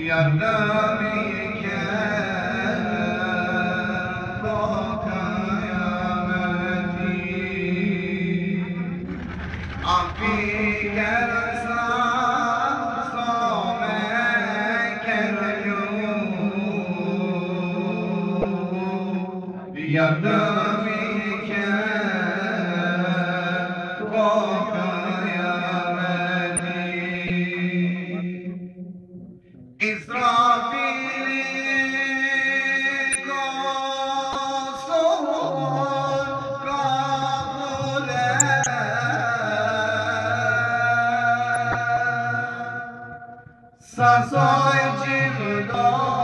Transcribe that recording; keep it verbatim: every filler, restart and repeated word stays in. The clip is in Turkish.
yardım iken bu kıyameti Afiker same keryu yardım iken bu kıyameti İsrafil'i kosun kabule Sasoy cimdo